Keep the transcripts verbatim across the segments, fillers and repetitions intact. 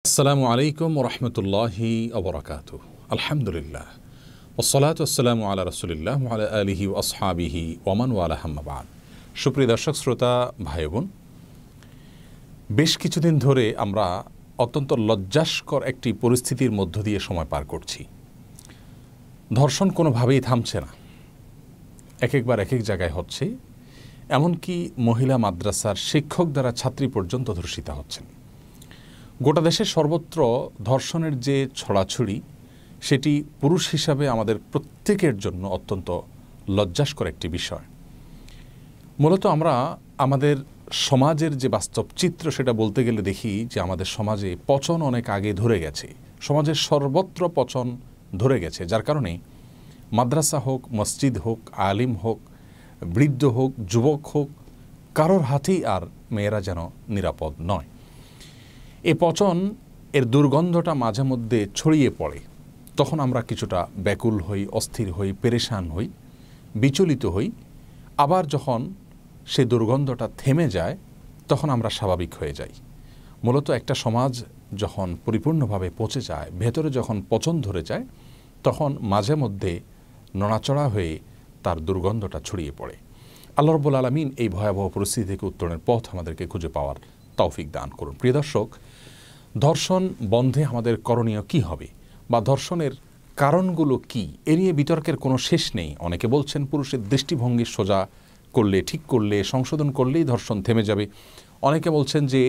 আসসালামু আলাইকুম ওরহমতুল্লাহি ওবরাকাতুহু। আলহামদুলিল্লাহ ওয়াসসালাতু ওয়াসসালামু আলা রাসূলিল্লাহ ওয়া আলা আলিহি ওয়া আসহাবিহি ওয়া মান ওয়ালাহু আম্মা বা'দ। সুপ্রিয় দর্শক শ্রোতা ভাই বোন, বেশ কিছুদিন ধরে আমরা অত্যন্ত লজ্জাস্কর একটি পরিস্থিতির মধ্য দিয়ে সময় পার করছি। ধর্ষণ কোনোভাবেই থামছে না, এক একবার এক এক জায়গায় হচ্ছে। এমনকি মহিলা মাদ্রাসার শিক্ষক দ্বারা ছাত্রী পর্যন্ত ধর্ষিতা হচ্ছেন। গোটা দেশের সর্বত্র ধর্ষণের যে ছড়াছড়ি, সেটি পুরুষ হিসাবে আমাদের প্রত্যেকের জন্য অত্যন্ত লজ্জাস্কর একটি বিষয়। মূলত আমরা আমাদের সমাজের যে বাস্তব চিত্র, সেটা বলতে গেলে দেখি যে আমাদের সমাজে পচন অনেক আগে ধরে গেছে। সমাজের সর্বত্র পচন ধরে গেছে, যার কারণে মাদ্রাসা হোক, মসজিদ হোক, আলিম হোক, বৃদ্ধ হোক, যুবক হোক, কারোর হাতেই আর মেয়েরা যেন নিরাপদ নয়। এ পচন এর দুর্গন্ধটা মাঝে মধ্যে ছড়িয়ে পড়ে, তখন আমরা কিছুটা ব্যাকুল হই, অস্থির হই, পেরেশান হই, বিচলিত হই। আবার যখন সে দুর্গন্ধটা থেমে যায়, তখন আমরা স্বাভাবিক হয়ে যাই। মূলত একটা সমাজ যখন পরিপূর্ণভাবে পচে যায়, ভেতরে যখন পচন ধরে যায়, তখন মাঝে মধ্যে নড়াচড়া হয়ে তার দুর্গন্ধটা ছড়িয়ে পড়ে। আল্লাহ রাব্বুল আলামিন এই ভয়াবহ পরিস্থিতি থেকে উত্তরণের পথ আমাদেরকে খুঁজে পাওয়ার তৌফিক দান করুন। প্রিয় দর্শক, ধর্ষণ বন্ধে আমাদের করণীয় কি হবে বা ধর্ষণের কারণগুলো কি, এ নিয়ে বিতর্কের কোনো শেষ নেই। অনেকে বলছেন পুরুষের দৃষ্টিভঙ্গি সোজা করলে, ঠিক করলে, সংশোধন করলেই ধর্ষণ থেমে যাবে। অনেকে বলছেন যে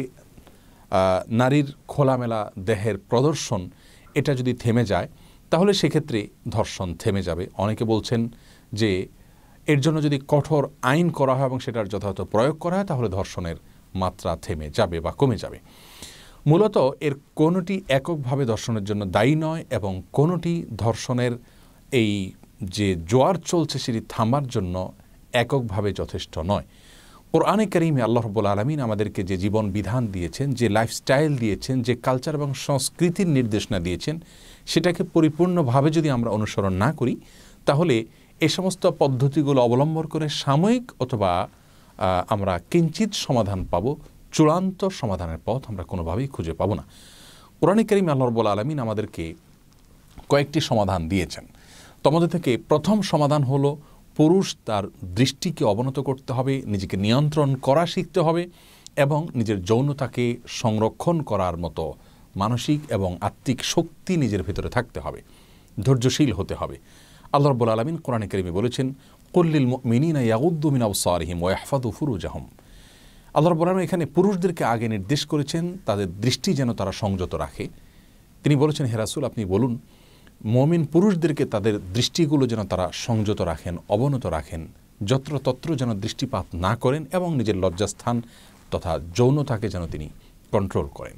নারীর খোলামেলা দেহের প্রদর্শন, এটা যদি থেমে যায় তাহলে সেক্ষেত্রে ধর্ষণ থেমে যাবে। অনেকে বলছেন যে এর জন্য যদি কঠোর আইন করা হয় এবং সেটার যথাযথ প্রয়োগ করা হয়, তাহলে ধর্ষণের মাত্রা থেমে যাবে বা কমে যাবে। মূলত এর কোনোটি এককভাবে ধর্ষণের জন্য দায়ী নয় এবং কোনোটি ধর্ষণের এই যে জোয়ার চলছে সেটি থামার জন্য এককভাবে যথেষ্ট নয়। কোরআনে কারীমে আল্লাহ রাব্বুল আলামিন আমাদেরকে যে জীবন বিধান দিয়েছেন, যে লাইফস্টাইল দিয়েছেন, যে কালচার এবং সংস্কৃতির নির্দেশনা দিয়েছেন, সেটাকে পরিপূর্ণভাবে যদি আমরা অনুসরণ না করি, তাহলে এ সমস্ত পদ্ধতিগুলো অবলম্বন করে সাময়িক অথবা আমরা কিঞ্চিত সমাধান পাব, চূড়ান্ত সমাধানের পথ আমরা কোনোভাবেই খুঁজে পাব না। কোরআনে কারীমে আল্লাহ রাব্বুল আলামিন আমাদেরকে কয়েকটি সমাধান দিয়েছেন। তোমাদের থেকে প্রথম সমাধান হলো, পুরুষ তার দৃষ্টিকে অবনত করতে হবে, নিজেকে নিয়ন্ত্রণ করা শিখতে হবে এবং নিজের যৌনতাকে সংরক্ষণ করার মতো মানসিক এবং আত্মিক শক্তি নিজের ভিতরে থাকতে হবে, ধৈর্যশীল হতে হবে। আল্লাহ রাব্বুল আলামিন কোরআনে কারীমে বলেছেন, কুল্লিল মুমিনিনা ইয়াগুদ্দু মিন আবসারিহিম ওয়া ইয়াহফাযু ফুরুজাহুম। আল্লাহ রাব্বুল আলামিন এখানে পুরুষদেরকে আগে নির্দেশ করেছেন তাদের দৃষ্টি যেন তারা সংযত রাখে। তিনি বলেছেন, হে রাসূল, আপনি বলুন মুমিন পুরুষদেরকে তাদের দৃষ্টিগুলো যেন তারা সংযত রাখেন, অবনত রাখেন, যত্রতত্র যেন দৃষ্টিপাত না করেন এবং নিজের লজ্জাস্থান তথা যৌনতাকে যেন তিনি কন্ট্রোল করেন।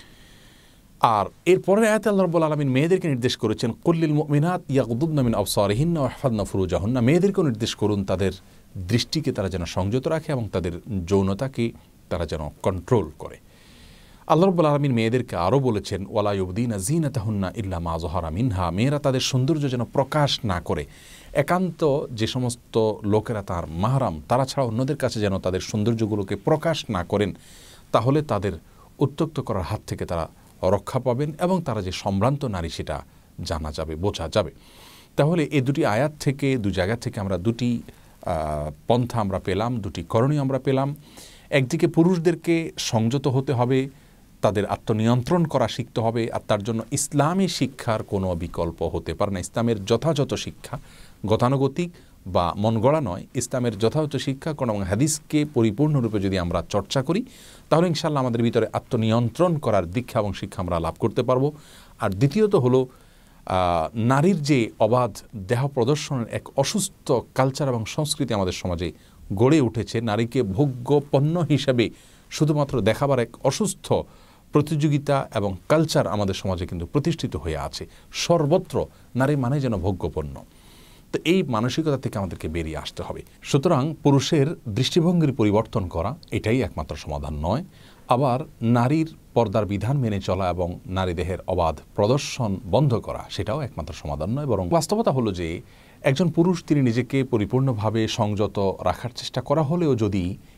আর এরপরে আয়াতে আল্লাহ রাব্বুল আলামিন মেয়েদেরকে নির্দেশ করেছেন, কুল্লিল মুমিনাত ইয়াগুদ্দুনা মিন আবসারিহিন্না ওয়া ইয়াহফাযনা ফুরুজাহুন্না। মেয়েদেরকেও নির্দেশ করুন তাদের দৃষ্টিকে তারা যেন সংযত রাখে এবং তাদের যৌনতাকে তারা যেন কন্ট্রোল করে। আল্লাহ রাব্বুল আলামিন মেয়েদেরকে আরও বলেছেন, ওয়ালা ইউবদিনা যিনাতাহুন্না ইল্লা মা যাহারা মিনহা। মেয়েরা তাদের সৌন্দর্য যেন প্রকাশ না করে, একান্ত যে সমস্ত লোকেরা তার মাহরাম, তারা ছাড়া অন্যদের কাছে যেন তাদের সৌন্দর্যগুলোকে প্রকাশ না করেন, তাহলে তাদের উত্ত্যক্ত করার হাত থেকে তারা রক্ষা পাবেন এবং তারা যে সম্ভ্রান্ত নারী সেটা জানা যাবে, বোঝা যাবে। তাহলে এই দুটি আয়াত থেকে, দু জায়গা থেকে আমরা দুটি পন্থা আমরা পেলাম, দুটি করণীয় আমরা পেলাম। একদিকে পুরুষদেরকে সংযত হতে হবে, তাদের আত্মনিয়ন্ত্রণ করা শিখতে হবে, আর তার জন্য ইসলামী শিক্ষার কোনো বিকল্প হতে পারে না। ইসলামের যথাযথ শিক্ষা, গতানুগতিক বা মন গড়া নয়, ইসলামের যথাযথ শিক্ষা কোন হাদিসকে পরিপূর্ণরূপে যদি আমরা চর্চা করি, তাহলে ইনশাআল্লাহ আমাদের ভিতরে আত্মনিয়ন্ত্রণ করার দীক্ষা এবং শিক্ষা আমরা লাভ করতে পারবো। আর দ্বিতীয়ত হলো, নারীর যে অবাধ দেহ প্রদর্শনের এক অসুস্থ কালচার এবং সংস্কৃতি আমাদের সমাজে গড়ে উঠেছে, নারীকে ভোগ্য পণ্য হিসাবে শুধুমাত্র দেখাবার এক অসুস্থ প্রতিযোগিতা এবং কালচার আমাদের সমাজে কিন্তু প্রতিষ্ঠিত হয়ে আছে। সর্বত্র নারী মানে যেন ভোগ্যপণ্য। তো এই মানসিকতা থেকে আমাদেরকে বেরিয়ে আসতে হবে। সুতরাং পুরুষের দৃষ্টিভঙ্গির পরিবর্তন করা এটাই একমাত্র সমাধান নয়। আবার নারীর পর্দার বিধান মেনে চলা এবং নারী দেহের অবাধ প্রদর্শন বন্ধ করা সেটাও একমাত্র সমাধান নয়। বরং বাস্তবতা হলো যে একজন পুরুষ তিনি নিজেকে পরিপূর্ণভাবে সংযত রাখার চেষ্টা করা হলেও যদি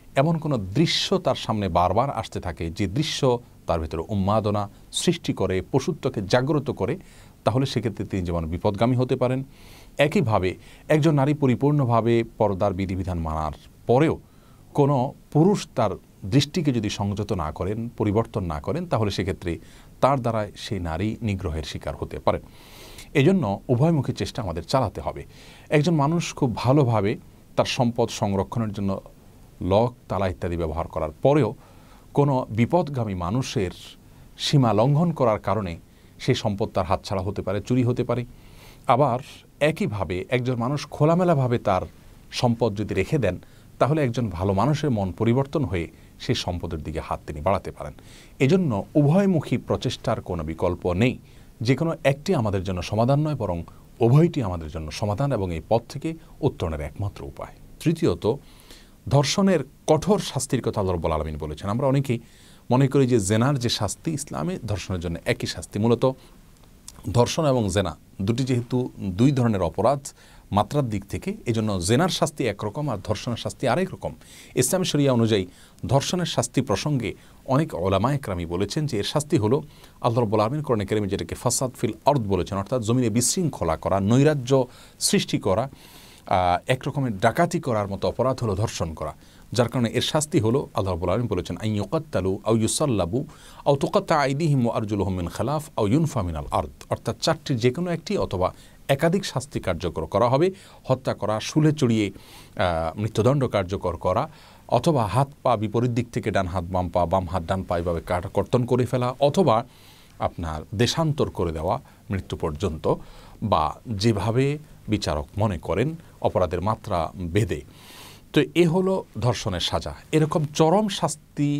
এমন কোনো দৃশ্য তার সামনে বারবার আসতে থাকে যে দৃশ্য তার ভিতরে উন্মাদনা সৃষ্টি করে, পশুত্বকে জাগ্রত করে, তাহলে সেক্ষেত্রে তিনি যেমন বিপদগামী হতে পারেন। একইভাবে একজন নারী পরিপূর্ণভাবে পর্দার বিধিবিধান মানার পরেও কোনো পুরুষ তার দৃষ্টিকে যদি সংযত না করেন, পরিবর্তন না করেন, তাহলে সেক্ষেত্রে তার দ্বারা সেই নারী নিগ্রহের শিকার হতে পারেন। এজন্য উভয়মুখী চেষ্টা আমাদের চালাতে হবে। একজন মানুষ খুব ভালোভাবে তার সম্পদ সংরক্ষণের জন্য লক, তালা ইত্যাদি ব্যবহার করার পরেও কোনো বিপদগামী মানুষের সীমা লঙ্ঘন করার কারণে সেই সম্পদ তার হাতছাড়া হতে পারে, চুরি হতে পারে। আবার একইভাবে একজন মানুষ খোলামেলাভাবে তার সম্পদ যদি রেখে দেন, তাহলে একজন ভালো মানুষের মন পরিবর্তন হয়ে সেই সম্পদের দিকে হাত তিনি বাড়াতে পারেন। এজন্য উভয়মুখী প্রচেষ্টার কোনো বিকল্প নেই। যে কোনো একটি আমাদের জন্য সমাধান নয়, বরং উভয়টি আমাদের জন্য সমাধান এবং এই পথ থেকে উত্তরণের একমাত্র উপায়। তৃতীয়ত, ধর্ষণের কঠোর শাস্তির কথা আল্লাহ রাব্বুল আলামিন বলেছেন। আমরা অনেকেই মনে করি যে জেনার যে শাস্তি, ইসলামে ধর্ষণের জন্য একই শাস্তি। মূলত ধর্ষণ এবং জেনা দুটি যেহেতু দুই ধরনের অপরাধ মাত্রার দিক থেকে, এজন্য জেনার শাস্তি একরকম আর ধর্ষণের শাস্তি আরেক রকম। ইসলামী শরিয়া অনুযায়ী ধর্ষণের শাস্তি প্রসঙ্গে অনেক উলামায়ে কেরাম বলেছেন যে এর শাস্তি হলো আল্লাহ রাব্বুল আলামিন কোরআনে কারিমে যেটাকে ফাসাদ ফিল আরদ বলেছেন, অর্থাৎ জমিনে বিশৃঙ্খলা করা, নৈরাজ্য সৃষ্টি করা, এক রকমের ডাকাতি করার মতো অপরাধ হলো ধর্ষণ করা। যার কারণে এর শাস্তি হলো আল্লাহ রাব্বুল আলামিন বলেছেন আন ইউকাত্তালু আও ইউসাল্লাবু আও তুকাত্তা আইদিহিম ওয়া আরজুলুহুম মিন খিলাফ আও ইউনফা মিনাল আরদ, অর্থাৎ চারটির যে কোনো একটি অথবা একাধিক শাস্তি কার্যকর করা হবে। হত্যা করা, শুলে চড়িয়ে মৃত্যুদণ্ড কার্যকর করা, অথবা হাত পা বিপরীত দিক থেকে ডান হাত বাম পা, বাম হাত ডান পা এভাবে কর্তন করে ফেলা, অথবা আপনার দেশান্তর করে দেওয়া মৃত্যু পর্যন্ত, বা যেভাবে বিচারক মনে করেন অপরাধের মাত্রা বেঁধে। তো এ হলো ধর্ষণের সাজা। এরকম চরম শাস্তি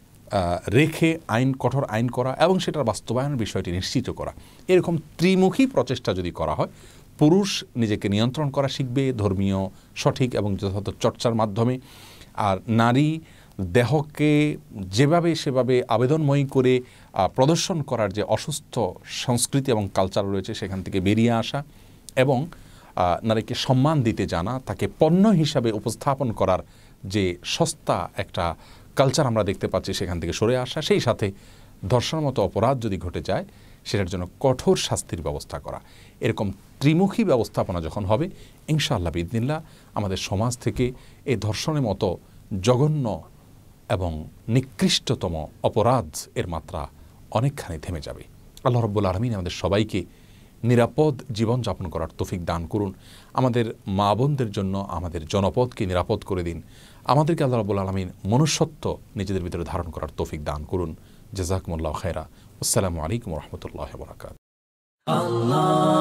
রেখে আইন, কঠোর আইন করা এবং সেটার বাস্তবায়নের বিষয়টি নিশ্চিত করা, এরকম ত্রিমুখী প্রচেষ্টা যদি করা হয়, পুরুষ নিজেকে নিয়ন্ত্রণ করা শিখবে ধর্মীয় সঠিক এবং যথাযথ চর্চার মাধ্যমে, আর নারী দেহকে যেভাবে সেভাবে আবেদনময়ী করে প্রদর্শন করার যে অসুস্থ সংস্কৃতি এবং কালচার রয়েছে সেখান থেকে বেরিয়ে আসা, এবং নারীকে সম্মান দিতে জানা, তাকে পণ্য হিসাবে উপস্থাপন করার যে সস্তা একটা কালচার আমরা দেখতে পাচ্ছি সেখান থেকে সরে আসা, সেই সাথে ধর্ষণের মতো অপরাধ যদি ঘটে যায় সেটার জন্য কঠোর শাস্তির ব্যবস্থা করা। এরকম ত্রিমুখী ব্যবস্থাপনা যখন হবে, ইনশাআল্লাহ বিইذনিল্লাহ আমাদের সমাজ থেকে এই ধর্ষণের মতো জঘন্য এবং নিকৃষ্টতম অপরাধ এর মাত্রা অনেকখানি থেমে যাবে। আল্লাহ রাব্বুল আলামিন আমাদের সবাইকে নিরাপদ জীবনযাপন করার তৌফিক দান করুন। আমাদের মা বোনদের জন্য আমাদের জনপদকে নিরাপদ করে দিন। আমাদেরকে আল্লাহ রাব্বুল আলামিন মনুষ্যত্ব নিজেদের ভিতরে ধারণ করার তৌফিক দান করুন। জাযাকুমুল্লাহু খায়রা। আসসালামু আলাইকুম ওয়া রাহমাতুল্লাহি ওয়া বারাকাতুহু।